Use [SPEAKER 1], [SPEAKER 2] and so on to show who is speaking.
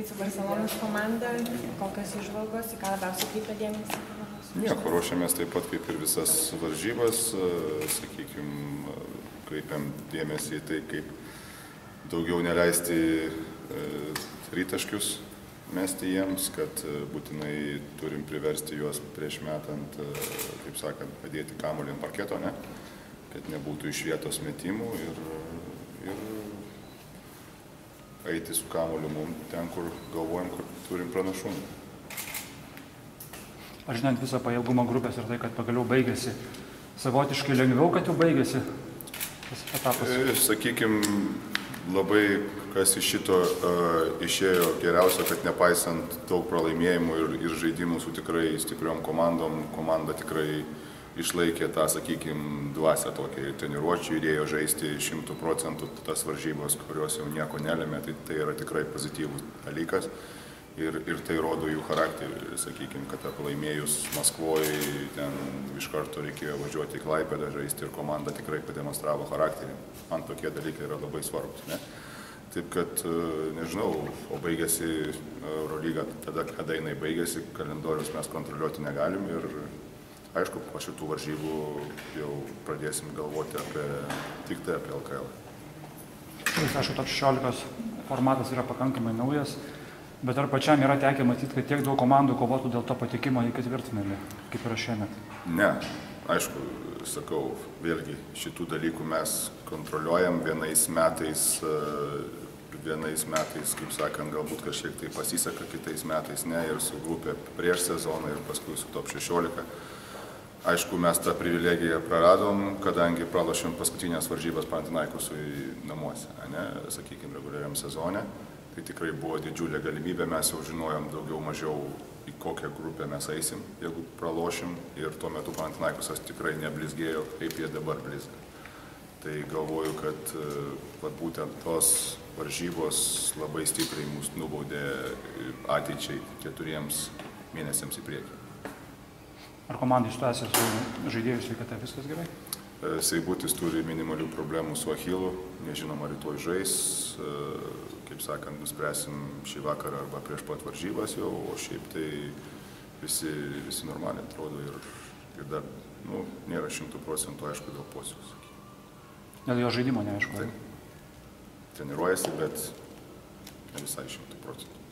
[SPEAKER 1] žaidžiant su Barcelonos komanda, kokios įžvalgos, į ką labiausiai kreipia dėmesį?
[SPEAKER 2] Nieko, ruošiamės taip pat kaip ir visas varžybas, sakykime, kreipiam dėmesį į tai, kaip daugiau neleisti tritaškius mesti jiems, kad būtinai turim priversti juos prieš metant, kaip sakant, padėti kamuolį ant parketo, ne? Kad nebūtų iš vietos metimų ir eiti su kamuoliu mum ten, kur galvojam, kur turim pranašumą.
[SPEAKER 3] Aš žinant visą pajėgumą grupės ir tai, kad pagaliau baigėsi, savotiškai lengviau, kad jau baigėsi tas etapas?
[SPEAKER 2] Sakykim, labai kas iš šito išėjo geriausia, kad nepaisant daug pralaimėjimų ir žaidimų su tikrai stipriom komandom, komanda tikrai išlaikė tą, sakykime, dvasią tokią treniruočių ir ėjo žaisti 100% tas varžybos, kurios jau nieko nelėmė, tai yra tikrai pozityvus dalykas ir tai rodo jų charakterį, sakykime, kad pralaimėjus Maskvoje ten iš karto reikėjo važiuoti į Klaipėdą žaisti ir komanda tikrai pademonstravo charakterį. Man tokie dalykai yra labai svarbus, ne? Taip kad, nežinau, o baigėsi Eurolyga tada, kada jinai baigėsi, kalendorius mes kontroliuoti negalim ir aišku, po šitų varžybų jau pradėsim galvoti tik tai apie LKL.
[SPEAKER 3] Aišku, toks 16 formatas yra pakankamai naujas, bet ar pačiam yra tekę matyti, kad tiek daug komandų kovotų dėl to patekimo į ketvirtfinalį, kaip yra šiemet?
[SPEAKER 2] Ne, aišku, sakau, vėlgi šitų dalykų mes kontroliuojam vienais metais, kaip sakant, galbūt kažkiek tai pasiseka, kitais metais ne, ir su grupė prieš sezoną ir paskui su top 16. Aišku, mes tą privilegiją praradom, kadangi pralošėm paskutinės varžybas Panathinaikosui namuose, ne, sakykime, reguliariam sezone. Tai tikrai buvo didžiulė galimybė, mes jau žinojom daugiau mažiau į kokią grupę mes eisim, jeigu pralošim. Ir tuo metu Panathinaikosas tikrai neblizgėjo, kaip jie dabar blizga. Tai galvoju, kad būtent tos varžybos labai stipriai mus nubaudė ateičiai 4 mėnesiams į priekį.
[SPEAKER 3] Ar komandai situacija su žaidėjų sveikata viskas gerai?
[SPEAKER 2] Seibutis turi minimalių problemų su Achilu, nežinom, ar rytoj žais. Kaip sakant, nuspręsim šį vakarą arba prieš pat varžybas jau, o šiaip tai visi normaliai atrodo ir dar, nėra 100% aišku dėl Pociaus.
[SPEAKER 3] Dėl jo žaidimo neaišku?
[SPEAKER 2] Taip. Treniruojasi, bet ne visai 100%.